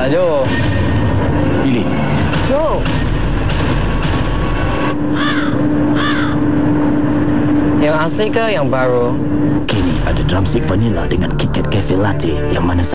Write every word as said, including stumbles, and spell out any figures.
Jo. Pilih. Jo. Yang asli ke yang baru? Kini ada drumstick vanilla dengan KitKat Cafe Latte yang mana